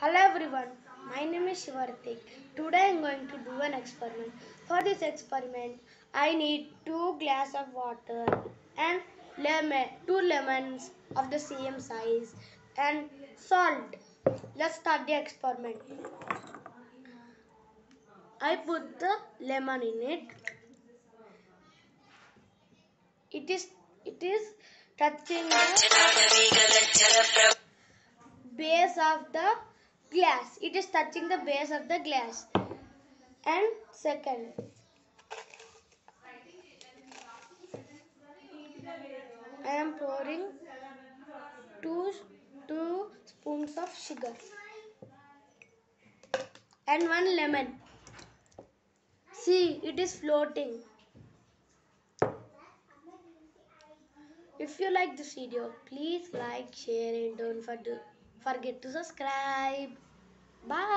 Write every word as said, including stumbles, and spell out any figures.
Hello everyone, my name is Shivartik. Today I am going to do an experiment. For this experiment, I need two glass of water and lemon, two lemons of the same size and salt. Let's start the experiment. I put the lemon in it. It is it is touching the base of the glass. It is touching the base of the glass. And second, I am pouring two, two spoons of sugar and one lemon. See, it is floating. If you like this video, please like, share and don't forget to subscribe. Bye.